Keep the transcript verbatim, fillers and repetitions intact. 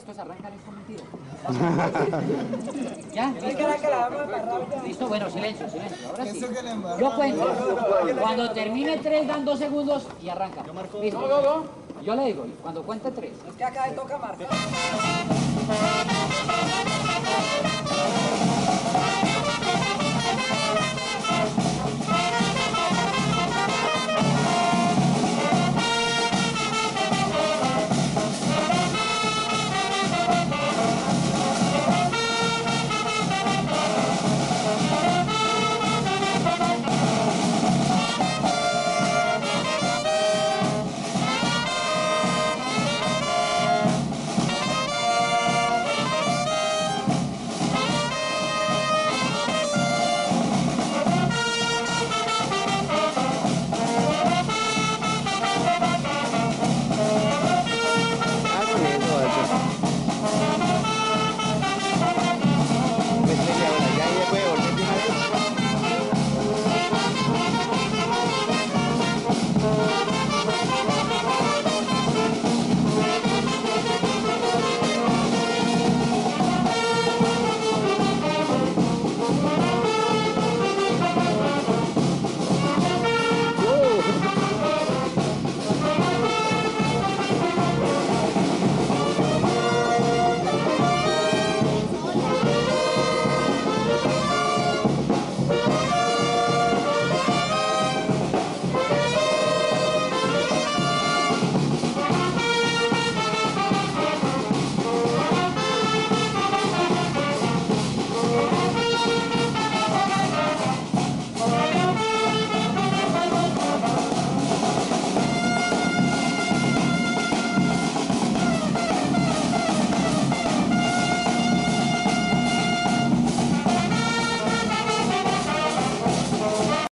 Pues arranca esto, mentira. ¿Ya? ¿Listo? Listo, bueno, silencio, silencio. Ahora sí. Yo cuento. Cuando termine tres, dan dos segundos y arranca. ¿Listo? Yo le digo, cuando cuente tres. Es que acá le toca marcar.